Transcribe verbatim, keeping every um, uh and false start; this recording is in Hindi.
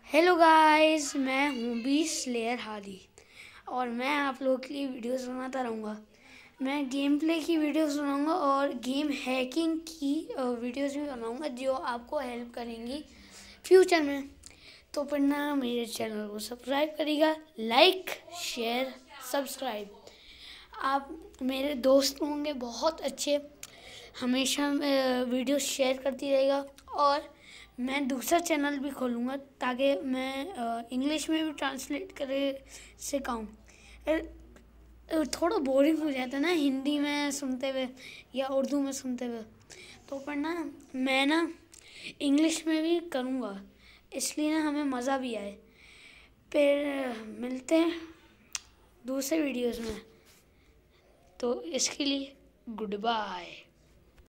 हेलो गाइस, मैं हूँ बी स्लेयर हादी और मैं आप लोगों के लिए वीडियोस बनाता रहूँगा। मैं गेम प्ले की वीडियोस बनाऊँगा और गेम हैकिंग की वीडियोस भी बनाऊँगा जो आपको हेल्प करेंगी फ्यूचर में। तो पढ़ना मेरे चैनल को सब्सक्राइब करिएगा, लाइक शेयर सब्सक्राइब। आप मेरे दोस्त होंगे बहुत अच्छे, हमेशा वीडियो शेयर करती रहेगा। और मैं दूसरा चैनल भी खोलूँगा ताकि मैं इंग्लिश में भी ट्रांसलेट करे सिखाऊँ। थोड़ा बोरिंग हो जाता है ना हिंदी में सुनते हुए या उर्दू में सुनते हुए, तो पर ना मैं ना इंग्लिश में भी करूँगा, इसलिए ना हमें मज़ा भी आए। फिर मिलते हैं दूसरे वीडियोस में, तो इसके लिए गुड बाय।